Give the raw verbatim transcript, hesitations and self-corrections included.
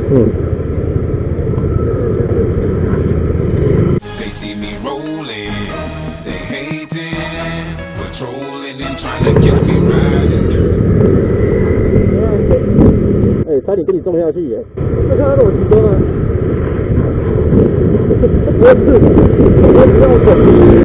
嗯。 They see me rolling, they hating, patrolling and trying to catch me riding dirty. 哎，差点跟你撞下去耶！就看到我骑车吗？不是，我不要走。